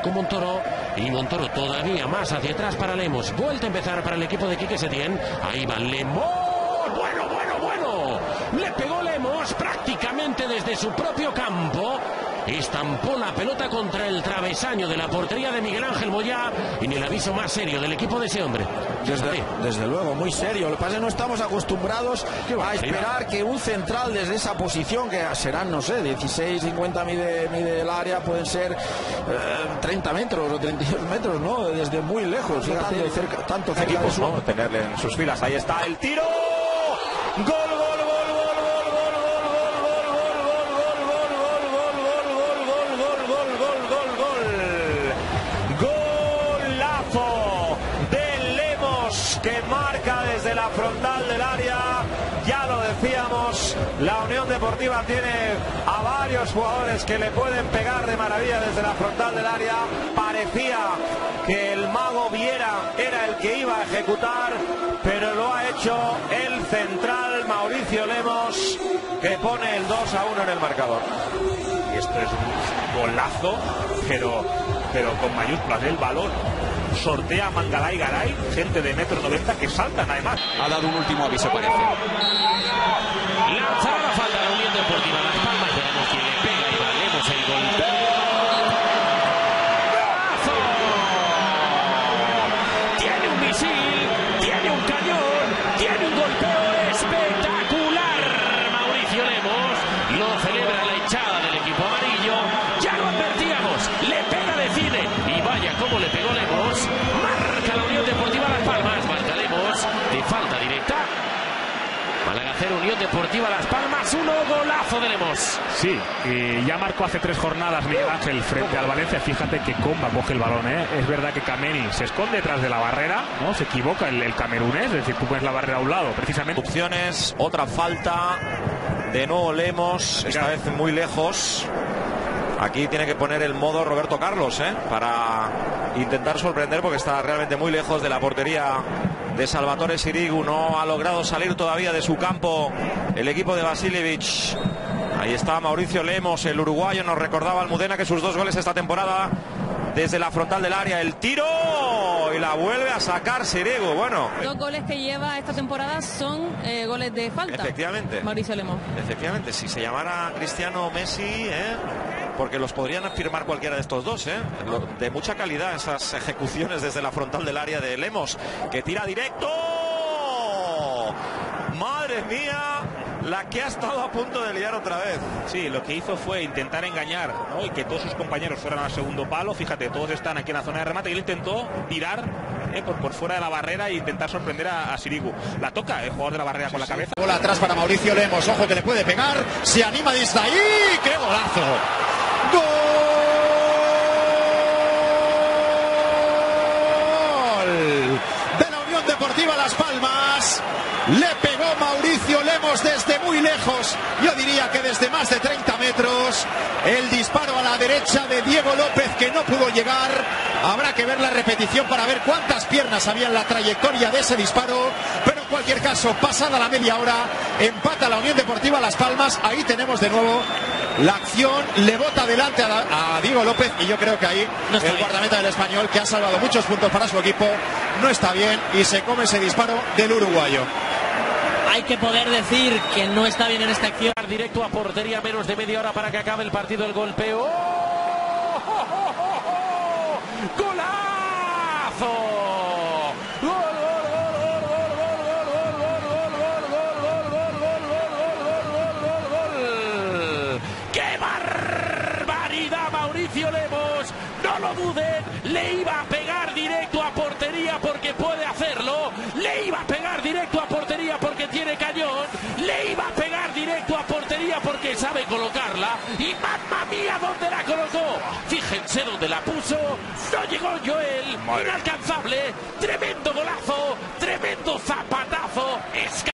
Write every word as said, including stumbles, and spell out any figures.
con Montoro. Y Montoro todavía más hacia atrás para Lemos. Vuelta a empezar para el equipo de Quique Setién. Ahí va Lemos. Bueno, bueno, bueno. Le pegó Lemos prácticamente desde su propio campo. Estampó la pelota contra el travesaño de la portería de Miguel Ángel Moyá. Y ni el aviso más serio del equipo de ese hombre. Desde, desde luego, muy serio. Lo que pasa es que no estamos acostumbrados a esperar que un central desde esa posición, que serán, no sé, dieciséis, cincuenta mide, mide el área, pueden ser eh, treinta metros o treinta y dos metros, ¿no? Desde muy lejos, fíjate, de cerca, tanto cerca de su... ¿no? Tenerle en sus filas. Ahí está el tiro. ¡Gol, gol, gol! Que marca desde la frontal del área. Ya lo decíamos, la Unión Deportiva tiene a varios jugadores que le pueden pegar de maravilla desde la frontal del área. Parecía que el mago Viera era el que iba a ejecutar, pero lo ha hecho el central Mauricio Lemos, que pone el dos a uno en el marcador. Y esto es un golazo, pero, pero con mayúsculas. El balón sortea Mangalay Garay, gente de metro noventa que saltan además. Ha dado un último aviso, parece. Lanzará la falta a la Unión Deportiva Las Palmas. Veremos quién le pega y valemos el golpeo. ¡Golazo! Tiene un misil, tiene un cañón, tiene un golpeo espectacular. Mauricio Lemos lo celebra la hinchada del equipo amarillo. Ya lo advertíamos, le pega de cine. Y vaya cómo le pegó Lemos. Marca la Unión Deportiva Las Palmas. Marca Lemos de falta directa. Málaga cero, Unión Deportiva Las Palmas uno, golazo de Lemos. Sí, y ya marcó hace tres jornadas Miguel Ángel frente al Valencia. Fíjate que Comba coge el balón, ¿eh? Es verdad que Kameni se esconde detrás de la barrera, ¿no? Se equivoca el, el camerunés, es decir, tú pones la barrera a un lado, precisamente. Opciones, otra falta. De nuevo Lemos, esta vez muy lejos. Aquí tiene que poner el modo Roberto Carlos, ¿eh? Para intentar sorprender, porque está realmente muy lejos de la portería de Salvatore Sirigu. No ha logrado salir todavía de su campo el equipo de Vasiljevic. Ahí está Mauricio Lemos, el uruguayo. Nos recordaba Almudena que sus dos goles esta temporada desde la frontal del área. El tiro y la vuelve a sacar Sirigu. Bueno, dos goles que lleva esta temporada son eh, goles de falta. Efectivamente. Mauricio Lemos. Efectivamente, si se llamara Cristiano Messi, ¿eh? Porque los podrían firmar cualquiera de estos dos, ¿eh? De mucha calidad esas ejecuciones desde la frontal del área de Lemos, que tira directo. Madre mía, la que ha estado a punto de liar otra vez. Sí, lo que hizo fue intentar engañar, ¿no? Y que todos sus compañeros fueran al segundo palo. Fíjate, todos están aquí en la zona de remate y él intentó tirar eh, por, por fuera de la barrera e intentar sorprender a, a Sirigu. La toca el jugador de la barrera, sí, con la cabeza. Bola atrás para Mauricio Lemos, ojo que le puede pegar, se anima desde ahí, ¡qué golazo! ¡Gol! De la Unión Deportiva Las Palmas. Le pegó Mauricio Lemos desde muy lejos, yo diría que desde más de treinta metros. El disparo a la derecha de Diego López, que no pudo llegar. Habrá que ver la repetición para ver cuántas piernas había en la trayectoria de ese disparo. Pero en cualquier caso, pasada la media hora, empata la Unión Deportiva Las Palmas. Ahí tenemos de nuevo la acción, le bota adelante a, a Diego López, y yo creo que ahí no el guardameta del Español, que ha salvado muchos puntos para su equipo, no está bien y se come ese disparo del uruguayo. Hay que poder decir que no está bien en esta acción. Directo a portería, menos de media hora para que acabe el partido. El golpeo. ¡Golazo! ¡Qué barbaridad! Mauricio Lemos, no lo duden, le iba a pegar directo a portería porque puede hacerlo, le iba a pegar directo a portería porque tiene cañón, le iba a pegar directo a portería porque sabe colocarla, y mamma mía dónde la colocó, fíjense dónde la puso, no llegó Joel, inalcanzable, tremendo golazo, tremendo zapatazo.